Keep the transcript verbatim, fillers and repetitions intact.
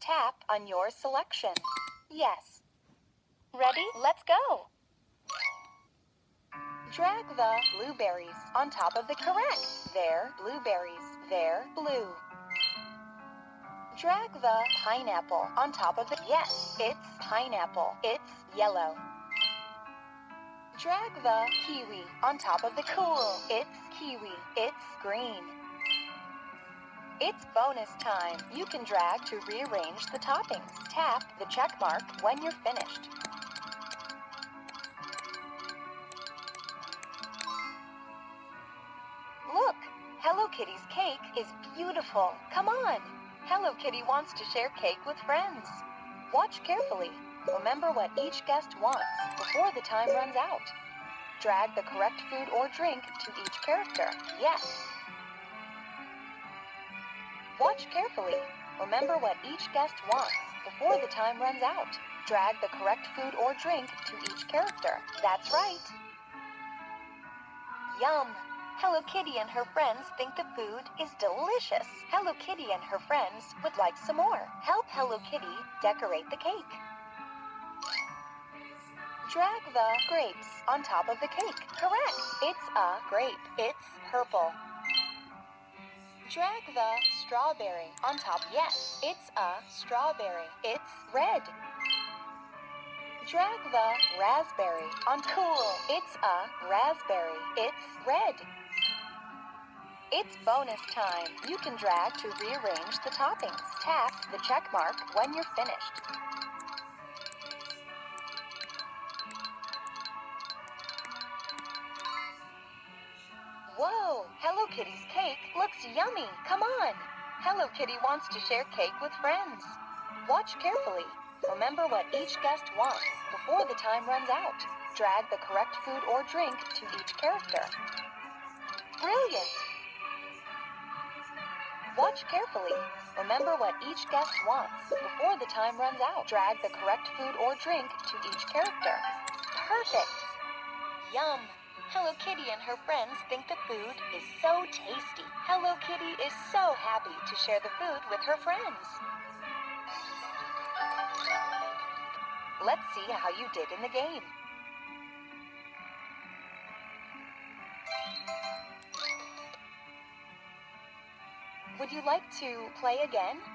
Tap on your selection. Yes. Ready? Let's go. Drag the blueberries on top of the correct. There, blueberries. There, blue. Drag the pineapple on top of the... Yes, it's pineapple. It's yellow. Drag the kiwi on top of the cool. It's kiwi. It's green. It's bonus time. You can drag to rearrange the toppings. Tap the check mark when you're finished. Look, Hello Kitty's cake is beautiful. Come on. Hello Kitty wants to share cake with friends. Watch carefully. Remember what each guest wants before the time runs out. Drag the correct food or drink to each character. Yes. Watch carefully. Remember what each guest wants before the time runs out. Drag the correct food or drink to each character. That's right. Yum! Hello Kitty and her friends think the food is delicious. Hello Kitty and her friends would like some more. Help Hello Kitty decorate the cake. Drag the grapes on top of the cake. Correct. It's a grape. It's purple. Drag the strawberry on top. Yes, it's a strawberry. It's red. Drag the raspberry on cool. It's a raspberry. It's red. It's bonus time. You can drag to rearrange the toppings. Tap the check mark when you're finished. Whoa! Hello Kitty's cake looks yummy. Come on! Hello Kitty wants to share cake with friends. Watch carefully. Remember what each guest wants before the time runs out. Drag the correct food or drink to each character. Brilliant! Watch carefully. Remember what each guest wants before the time runs out. Drag the correct food or drink to each character. Perfect! Yum! Hello Kitty and her friends think the food is so tasty. Hello Kitty is so happy to share the food with her friends. Let's see how you did in the game. Would you like to play again?